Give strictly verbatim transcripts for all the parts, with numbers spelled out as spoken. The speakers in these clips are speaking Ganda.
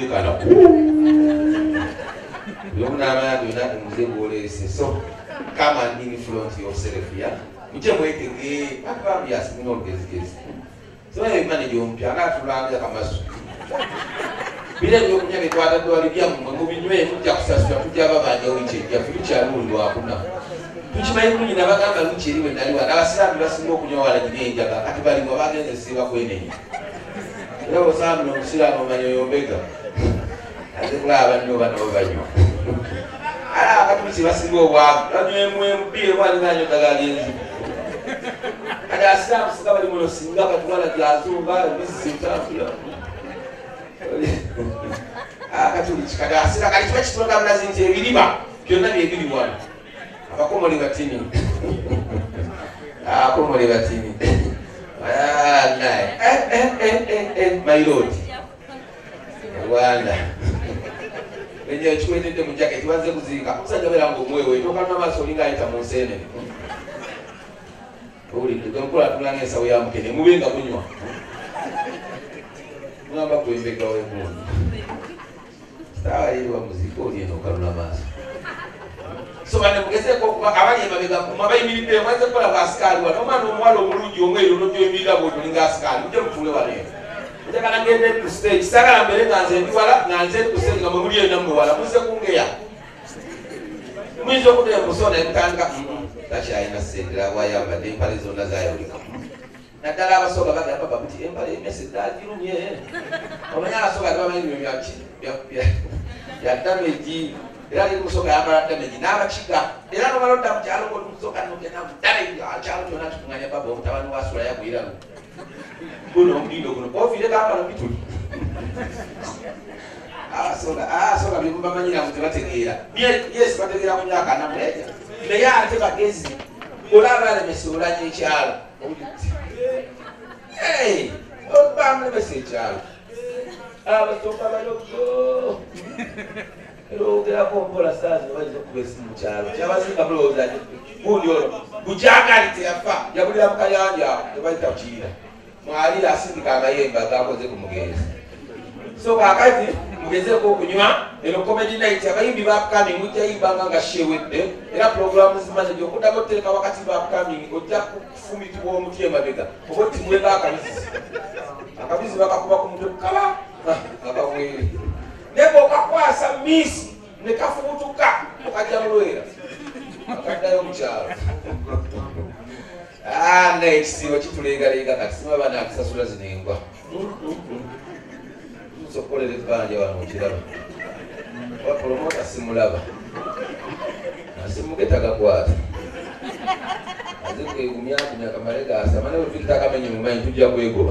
kana Yonama do not mzee so come and influence yourself ya mche mweke ngi akwa bias no gezigezi so e manage ompya akatulanga kamasu bile byo kunyage twada do alibya mu binywe kujja kusasula kujja babanja wiche ya future lundo akuna tuchimaye kunyi nabagamba luchiriwe ndaliwa nabasirabi basinga okunyowala jinenja kati bali ngo bagenze siba kwenenye leo sana no musira no manyo yombega ate kulaba nyo bano banyo ala akati basinga obwa anywe mwe mpire bali nanyo tagalinzi ada asirabi sika bali muno singa katwala gyazumba bisitafia akati chikada asira kali chitonda mnazinze ebiriba byonna byebiri wana abakomole batini ah komole batini ah nai eh eh eh eh eh my lord Rwanda benye chwete mu jacket wanze kuzika usajja berango mwewe tokana maso linga ita musene uli ndonkula tulange sawo ya mukene mubenga kunywa ngamba kuimbeka wewe mungu sawa ile wa muziki uli no kaluna maso so bane mugeze ko abanye mabega kumabayi milite mwanze kola kwa askari wa noma no mwalo mulungi omwe no njo emira boto linga askari uje mfule wale uje kana ngende ku stage saka mbere nganze ndi wala nganze ku stage ngamo muliye namwe wala muze kungeya mwizo kude kusona entanga tachi aina sendera waya bade pale zonda zayo lika nadala abasoga baga papa buti empale message dajirumye omanya asoga ndo amanyi byaki bya ya damage era ni musoka yabara damage n'abakiga era no balonda mu kyalo ko musoka no kena damage akyalo kyona tukunganya baba omutabani wa sura yagwira kuno mdindo kuno ofile kapa no bituli ah soga ah soga bimba manyira mu tebategeera yes bategeera ku myaka na mleja ne ya ate bagezi olaba le mesula nyikyalo hey obamle mesekyalo aba soka baloko ero kera kompola sazi baje kubesi mu kyalo cyabasinga bloza bundi olo bujagalite yafa yabulira mukayanja tebayita kira mwali asindika amayemba gakoze kumugezi so kakati mugeze ko kunywa ero comedy night abayimbi ba upcoming mujja ibanga nga shewedde era program zimaze byo kutagotereka wakati ba upcoming ojja kufumitibwa omutie mabega oboti mweba akabizi akabizi bakakuba ku mutwe kala akawere nebo kakwasa misi nekafubutuka okajja mulwera akaddayo mukyalo ah next wakitulengalenga kati sima bana akusasula zinengwa musokolere banja wano kiraba wapromota simulaba asimugetaga kwata azike gumya gumya kamarega asamane ufita kamenye mumanyi tujja kwegoba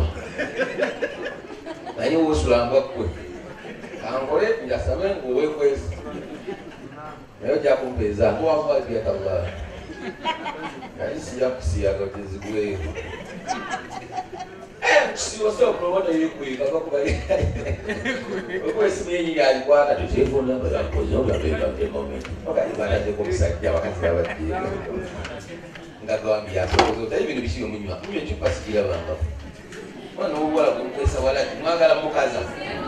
naye wosulamba kwe angole njasame ngowe kwesi nayo jakumpeza kwa kwa dia Allah nalisi ya kusia gotezi gwe eh siwo so promoter yekwe kaka kubaye okwesi myenyi yali kwata telefone namba ya kozo ya beba de moment okali bana de komisajja wakati ya wati ngagwambi ya kozo tali bintu bishiyo munywa mwe chipasigira bamba mwana ubora kumpesa wala mwagala mukaza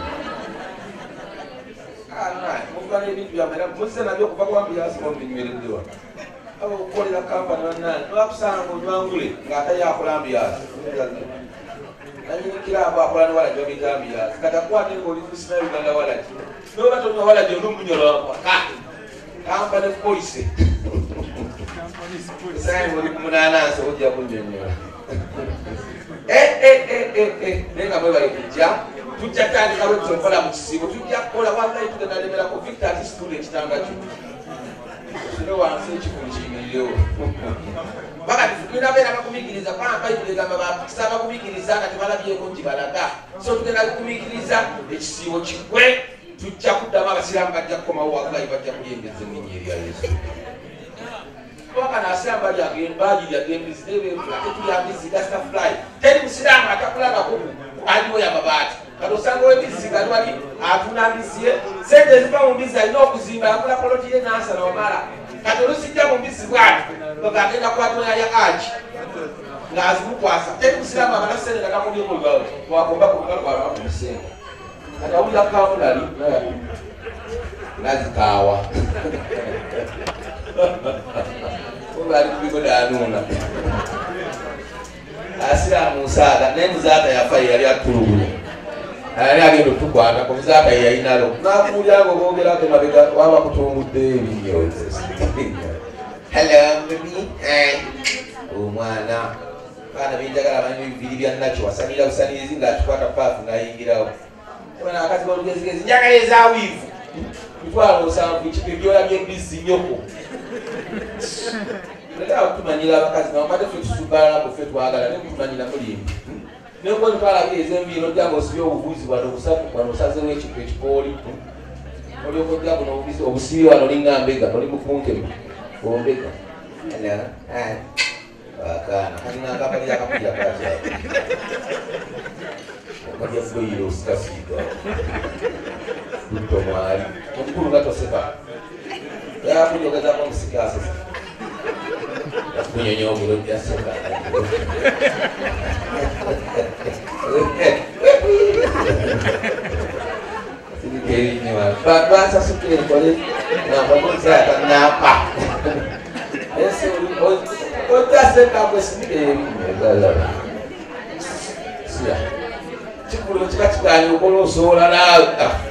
ana mufanye bintu bya mera muze nabyo kuva kwambi yasimo binywere ndiwa abo ukolera kampani banana twakusanga kunywangule ngata yakulambi yasi nanyi kila aba akolana wala jo bitambi yasi kata kwate ngo lifusina yuganda wala ti no batonyo wala jo ndumunyolo kwa ka kampani police kampani sai muri kumunana so ujja kunyenyola eh eh eh eh eh nenga mwe bali kujja tujja tandika lwetu nkola mu kisibo tujja kukola wanga itugenda lemera ku Victor ati student tangacho sino wanse ekikulu kiyimirirewo baka tufuna bera bakumikiriza pampa itugenda baba kisaba kumikiriza kati balabyeko nti balaga so tugenda kumikiriza ekisibo kigwe tujja kuddamu abasiramu bajja kukomawo wallahi bajja kulyembeza ennyinyi ya Yesu baka nasiramu bali agembaji yagembizi debe ate tuyambizi gasta fly teri musiramu atakulaga kuku aliwo ya mabati kadosanga webiziga lwali atunambizie sente ziva mu mbizi alina okuzimba yakula poloti ye nasa na omala kati olusijja mu mbizi bwati bagagenda kwatoya ya aji ng'azimukwasa teri musiramu abana sente nga namubyemu lwawe wakomba ku lugalo lwawe wakumusenge akawulira kamunali nazikawa bali kubigodanuuna asira musaaga naye muzaaka yafa yali atulugulu ali agenda otukwata ku muzaaka yeyayinalo nakuwulira ngo boogerako mabega waba kutungudde ebinyo hello baby omwana baana benjagala amanyi ebibiri bya nakyo wasanira busanirizi ng'atukwata paafu n'ayingirawo bana akati balugezigezi njagala ezaawiivu mitwalo musanvu ebyoya by'embizzi nyoko leka tumanyira abakazi naomate ffe tusubalako ffe twagala naye kutumanyira mulimbi nekuba twalabira ez'enviiri ojjanga osibye obuvuzi bwano obusatu bwano osazewo ekifo ekipooli olyoka ojja buno obusibi wano olinga mbega oli mukunkemu ombega akana kaninangapalira akapulira kakyao okajja kugoyira osikasiiga lutomwali omukulu nga toseka yakunyogezako omusikase kunyonyogero jaseka sirikerinyiwa basasukire kole nabakozayatanapa otaseka kwesinikerinyiwa siya kikulu kikakiganya okola osobola naawe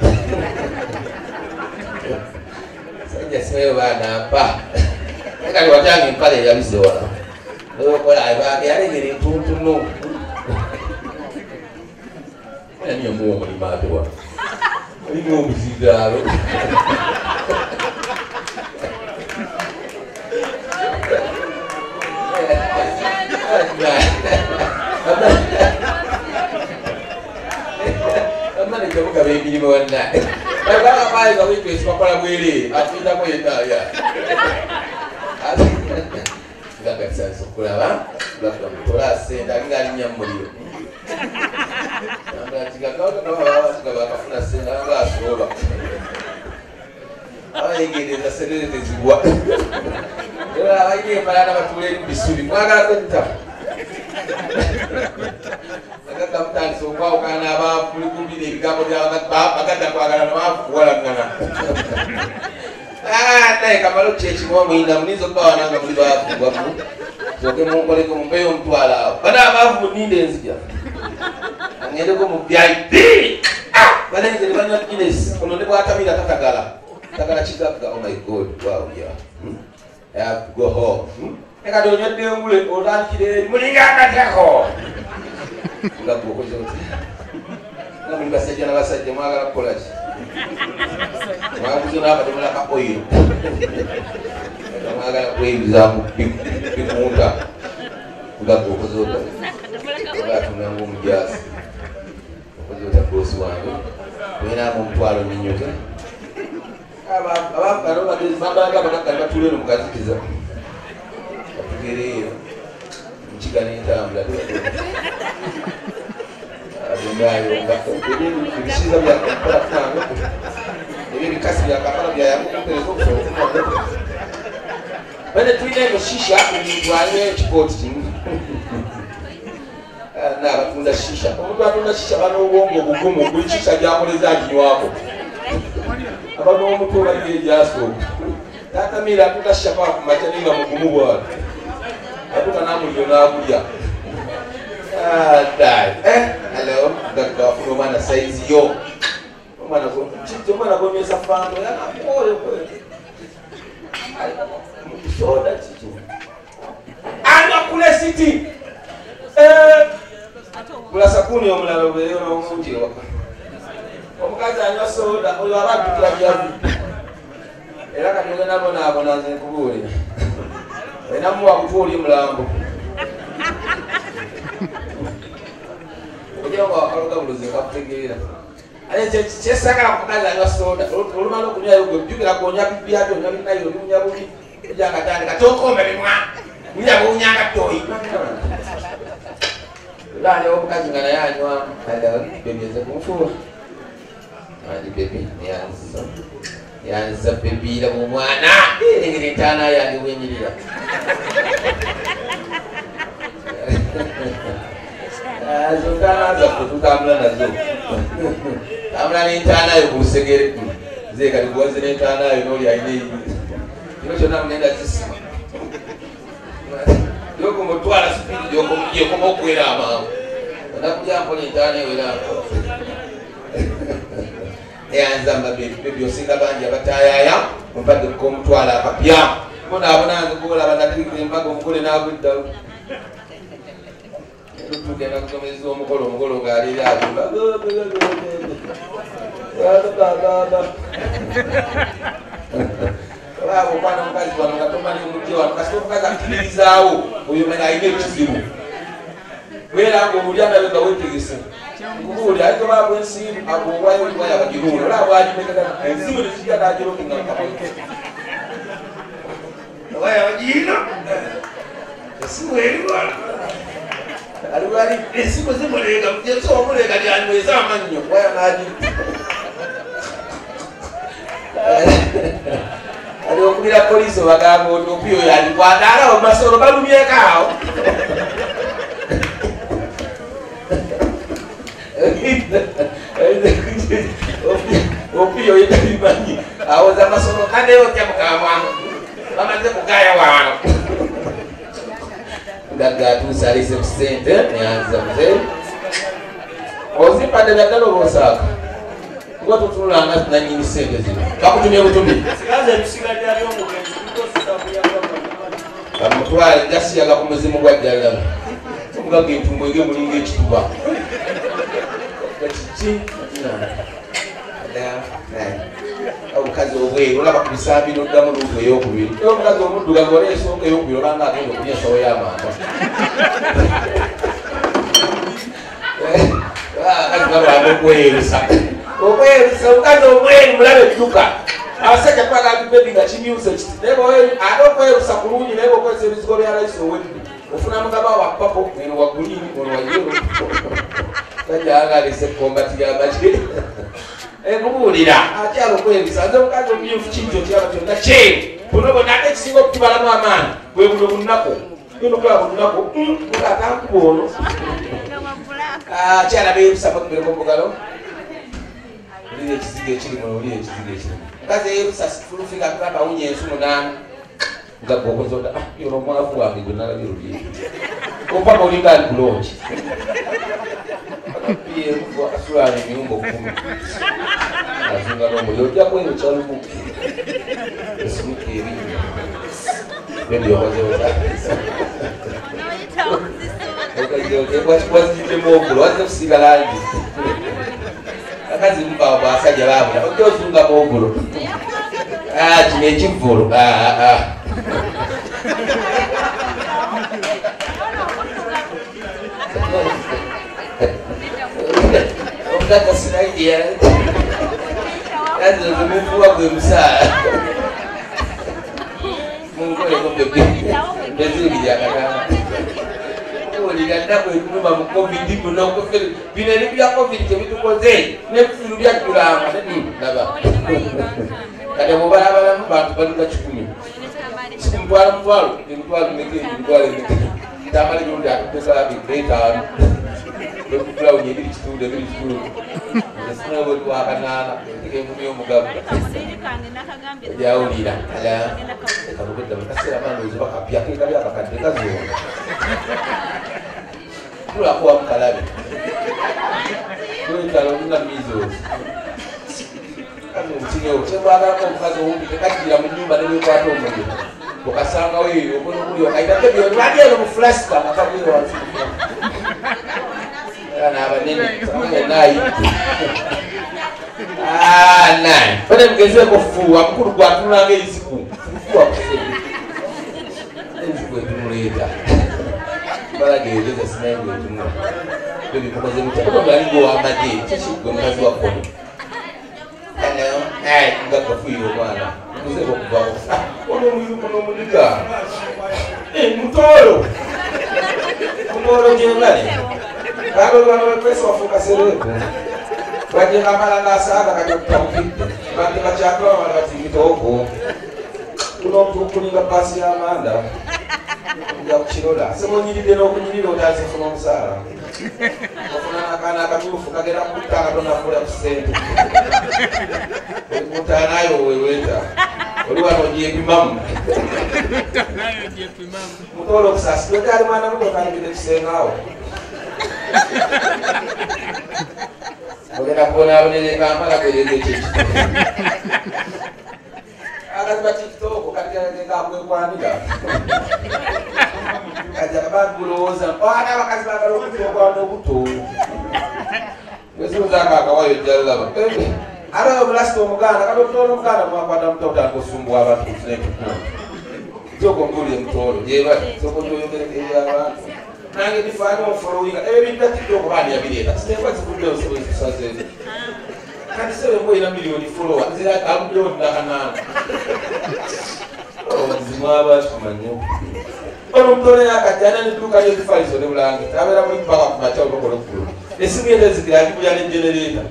sajja simayo banampa kati watanga empale eyabise wala okola yalegera entuntuno ani omuwa omulimu ate wa olina obuzigaalo amanejamuga bemirimu wannaye bakakamayiga witwesi bakola bwere atindako yenaya ngagasansa okulaba tolasenda alinga alinya mumuliro bagakafuna senda nga asoba abayegereza sereretezibwa era abaine empalana batula eri mubisubi mwagalako entamu agagamutandisa okwawukana n'abakulikumbira ebigambo byabagadda kwagala nabakuwalangana naye kamalo kyekimu omuyina muninza okubawananga muli baafugwamu soke munkoleko mumpeyo omutwala awo bana abaavu muninde enzija angendeko mu vip banenze ne banywa guinness ono ne bwatamira tatagala tagala kigagga oh my god wow yeah I have to go home ekati onywedde engule otandikire mulinga akatyako ngagokoze oti nga muli basajja n'abasajja mwagala kukolaki mwaguze n'akadomola ka oil mwagala kweyuza bikunta ngagokoze ota ngatunanga omujasi okoze ota bosi wange wenamo omutwalo minyote abakalo bagezi babaga bakakali batulero mukazikiza batugereyo mukiga n'entambula agendayo ebisiza byakampala kutange ebyo ebikasi byakampala byayamukutereza okusobola bane tulina emishisha omuntu alina ekikooti kimu nabatunda shisha omuntu atunda shisha banobwongo obugumu buli shisha gyakoleza aginywako abano omutwe balige egyasooka tatamira atuta shisha paka kumaca ninga mugumu bwatu atuka namuliro nagulya hello gagawafuna omwana saizi yo omwana gomyesa fando yanakoyo soda kiki anywa kule siti bulasakuni omulala obeeyo n'omungi ewaka omukazi anywa soda oyo aba atukira byavu era kati ogenda bonaabona nze nkubuulira enamuwa kutwoli mulambo ojaga wakalogabulozi nkakutegeera ate kyesagala kukazi anywa soda olumala okunywayo gwe jjukira konya bibyabyo onywa binayo obimunya bubi ojanga tandika tokombe bimwa munya buunyanga toyi lani omukazi nga naye anywa bebyeze kumufuba andi bebi yanza yanza bebiira mu mwana erengera entaana yange bwenyirira zo ntaana zaffe tutambula nazo amula n'entaana yo ku lusegere nze kati gwaze n'entaana yo n'oli ayina eyibi kino kyonna munenda zisima yokumutwala sipidi gyokoma okuwera amangu onakujampola entaana ewerako eyanzamba bebyosinga bangi abatayaya mumpadde komutwala akapya bonaabonange golaba natirikira embaga omugole nagweddawo tugenda kutomeza omukolo omugolo ng'alira agimba olaba okwana omukazi wano nga tomanya omujje wano kasita omukazi akiririzaawo oyo manya alina ekizibu bwera nga omulya nabe nga wetegese nkubuulira ayito baabwe ensimu agobwayo oliwayo abagiruula olaba bwagimekagana ensimu nezijja nagirokinga mukamoike owayo abagiina esimu eriwala aliwali esimu zimulega mujeso omulega lyanyweza amannyo waya naagi ali okubira polisi bagamba oti opiyo yali kwagalawo masolo balumyekaawo opiyo yetalimanyi awoza masolo kadeyotya mukamwano bamaze kugaya wano ngagatuusa alise ku ssente neyanziza muze ozimpadde byaddala oba osaaka nga tutunulanga nanyini ssente zino bakutumye butumye bamutwale jasiyaga ku muzimu gwa ddala omugaga entumbo ege mulinga ekituba kiki omukazi obweru olaba ku bisambi noddamu luufu eyokubiri omukazi omuddugavu ola ensonga eyokubiri obanga agenda okulya ensawo y'amanda abakazi balwana okwerusa okwerusa omukazi omweru mulaba edduka abasajja twagala bibebi nga kimyuse kiti naye ate okwerusa ku lungi naye okozesa ebizigo bya layisi owedde ofuna mugaba wa papo eno wa gulini ono wa yero sajja agalese ekombati y'amagye ekubuulira akyala okwebisa nze omukazi omumyufu kinto kyaba kyonna kyeru buno bonna ate ekisinga okutubalamu amaani bwe buno bunnako enokulaba bunnako atankuba ono akyala beerusa bakubereko mugalo olira ekizigo ekirimu olira ekizigo ekirimu mukazi eyerusa fulufinga kulaba awunya ensu munaana nga gokozota yono omwavu wange gwe nalabye olye opapa olinga ali kulongi asulana emiwumbo kumi azunga n'omuli ojja kwero kyalubuku esimuka erinya bendyokozeoza waziddemu ogulo wazze kusiiga langi akazi mubaawo basajja baabula ojja ozungamu ogulo kino ekivvulu omugagga sinaidiya azoze mufuwa gwe musaala munkoleko bebe beziribyakatama olira nnaku ekuluma mu covid munokufere bino eri bya covid kyebitukoze nebifiru byajulanga laba kati mubalabalamu bantu baluka kikumi sikumutwala mutwalo emitwalo meke emitwalo emeke tamale birundi atutesala bitaano ekutulawunya ebiri kitundu ebiri kitundu esinabo twakanaana enkumi y'omugabo ojawulira ala ekalugedda mukaseera mandozi bakapya kekali akakadde kaziona tulakuwa mukalabe kwetalo nina mizozi kazi omukinyewo kyemwagalako omukazi owumbi tekajjira mu nnyumba nebekwata omuliro okasangawo eyo okonokulio kaitako ebyo lwali eno mu flasika akagwire wansi n'abanene nayi nayi bane mugezeeko fuuwa mukulu gwatunulanga eziku fuuwa eziku etumuleeta balagegeza sinaye gwetunula bebikoze mutyaogaligowamagye kikigwe mukazi wa kono ngakafuire omwana mugezeeko okuvako ono omuyiruko n'omuliga mutolo mutolo gyengale babalwanakwesa wafuuka sereeku bajenga amalanga asaaga kajakutambukidde bante bakyakula bamala batingitooko kuno okulinga paasi y'amanda ja kukirola semunyiride n'okunyirira otaazifuna omusaala ofuna akana akamyufu kagenda kukutanga tonafula ku ssente mutanayo weweta oli wano gyepimamu mutola okusasira gyali mwana muto kanigire kisengaawo ogenda kubona abonere kampala gereze ekyo akazi ba tiktok katigagakekakwekwaniga kaja bagulowooza mpana abakazi bagala okutokwana obuto eziuzakakawayo jalaba arayo bulasita omuganda katotola omuganda mwakwata mutotanga osumbuwa abantu kunetukulu kyoko mbuli emutolo jeba kyoko njoyogerekeyabantu nange ndifaani ofolowinga ebintu bya tiktok bani yabireeta sitekwa zikuddeyo sobozisazezo kati sebe mboyina miliyoni folowa zirakamiliyoni nakanaana zimwabatumanyo olumutole yakajana neduuka lyezifaliso ne bulange tabeera muli mpaka kumaca olukola okulu esimu yendezikira akikuya nejenereta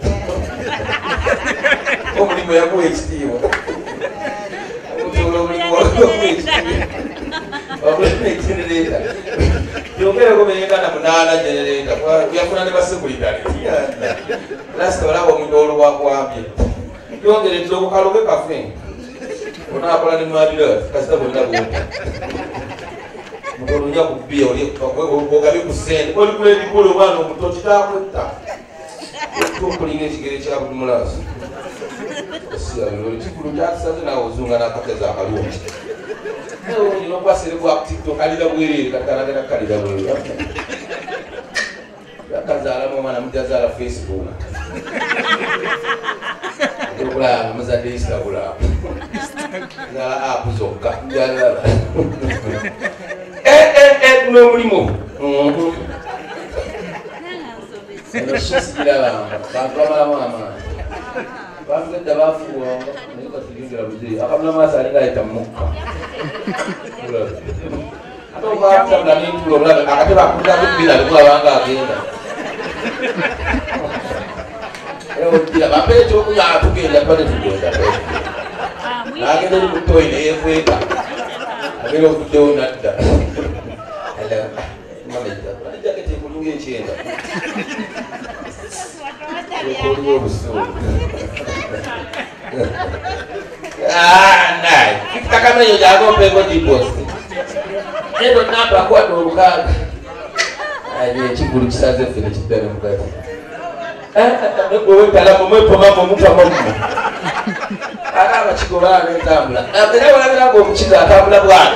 omulimu yakuwa ekitiibwa omutolo omulimu wakuwa ekitiibwa wakulemu ejenereta yongereko beyengana munaana jenereta yafuna ne basekulitale lasita olaba omudolo wakwambye yongeretera okukaloge kafe onakola ne mabira kasita bonna bwota mutolo nja kubbiya ogabe ku ssente olikula ebikulu omwana omuto kitakwetta okulinga ekigere kya buli mulaasi kikulu kyakisaze nawe ozunga n'akateza akalungi olina okwaserebwa tiktok kalira bwerere katanagenda kalira bwerere yakazaalamu omwana mujazaala facebook okulaba muzadde instagram zaala apu zokka jalala n'omulimu eno kisigirabanga bantu bamalamu amaani bafugedda bafuwanga naye katulingira buzeyi akamula maaso alinga ayita mukka ate obakutabula n'entulo omulabe akate bakuliraku ebibira bikulabanga agenda ojira bampeera ekyokunywa tugenda tubane tugenda n'agenda eri mu toyi neyekweka agenda okuddewo nadda jaketi ekulinga ekyenda ekoliwo obusuulu naye kitakameyo gyagompeeko giposti eno namba akwata olukaaga ekigulu kisaze fene kiddane mugati owekalamu mwepomamo mupamamu ate abakigoba netambula era walabiranga omukiga atambula bwana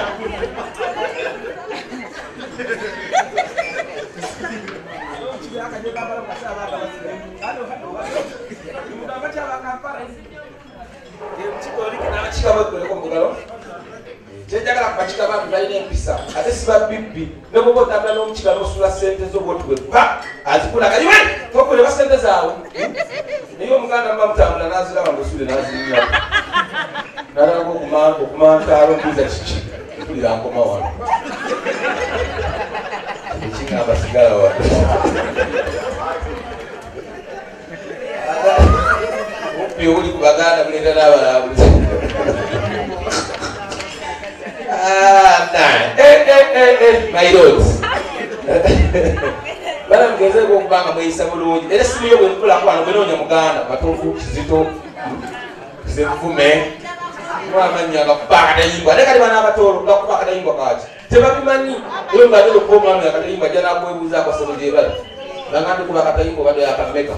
kyejagala kubakika bantu balina empisa ate siba bibbi neboba otambula n'omukiga n'osula sente zobotubwepa azikulaga iwe tokuleba sente zaawe naye omuganda mba mutambula naziraba ngaosule nazinya nalaga okumantaalo mbuuza kiki tulira nkoma wano ekingamba sigala wano muppi obuli ku baganda bulenda n'abalabuzi my lords bala mugezeko okubanga mweyisa bulungi era simuyo bwenkulakwano bwenoonya muganda matofu kizito kizenvume mwamanya gakuba akatayimbwa ate kali bana abatoolo gakuba akatayimbwa kaki tebabimanyi eyo ngaatera okuba omwami akatayimbwa ajja nakwebuuzaako sebo gyebala bangambye kuba akatayimbwa bado yakameka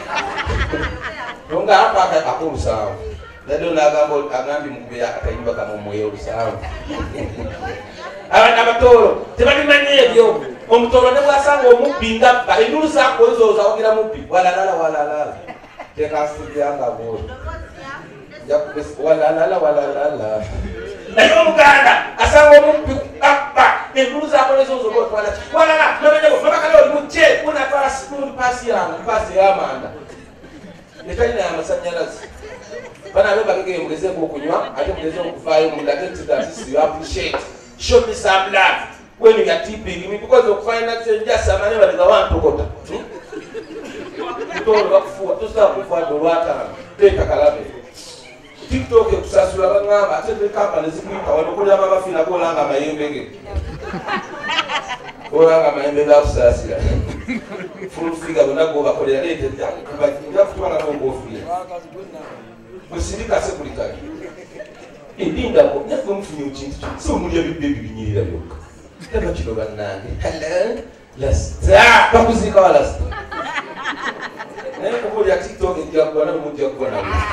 nonga apa akolusanvu dadde nagamba agambye mukube akatayimbwa kamumuye olusanvu abaana abatoolo tebabimanyi ebyo omutolo ne bwasanga omubbi ngabba endulu zakozooza wagira mubbi walalala walalala tekasibyanga bolo walalala walalala naye omuganda asanga omubbi abba endulu zakozoozaotwala walala nomenyeko nobakale oli mujje unatwala sikuli pasi yange pasi yamanda etalina yamasanyalazi bana abe bagege mugezeeko okunywa ate mugezeeko okuvaayo mundage nti that is you appreciate show me some love when you are tipping me because of finance just amane baliga wantokota mutolo bakufuwa tosa kufuwa dolwata teka kalabe tiktok ekusasula bangamba ate te company zikuita wanokulya mabafina kolanga mayembege olanga mayembe ga kusasira full figure bonago bakolera lete kuba kutwala n'ogofiira musirikase buli kali endindako naffe mufunye ekintu so omulya bibbe bibinyirira byokka taba kino bannange hello lasta bakuziika wa lasta naye kukulya tiktok ejjakubana nomujjakubana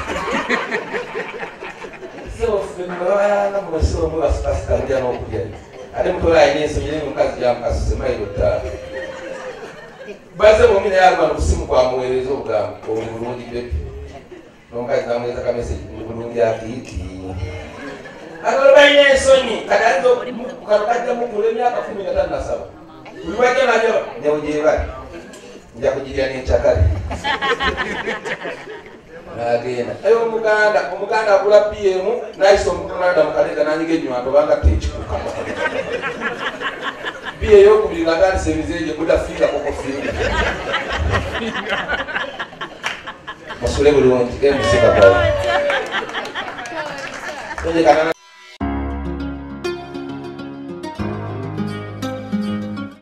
so fembabayana mubasiro mubasipasitalya n'okulya ate mutola ayina ensonyi naye omukazi gyamukasise mayiro ttaala baze bomina yalwana okusimu kwamuweereza obugambo oli bulungi bebi n'omukazi namuweereza kamesegi oli bulungi akiiti ate balina ensonyi kano kajja mukula emyaka kumi na tano na saba buli bajja najaba nyawo gyebali nja kugirya n'enkyakale n'agenda aye omuganda omuganda agula P M n'ayisa omukanada mu kaleega n'anyiga ennywanto obanga tekikuka P ey'okubiri ng'atandisa emizeege budafiira kokofiira musule bulungi emusika bwawe